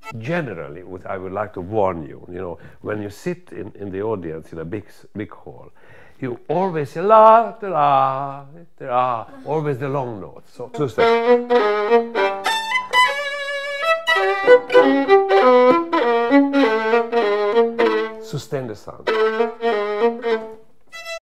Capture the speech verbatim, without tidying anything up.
Generally, what I would like to warn you, you know, when you sit in, in the audience in a big, big hall, you always say la, da, la, da, la, always the long notes. So, so sustain the sound.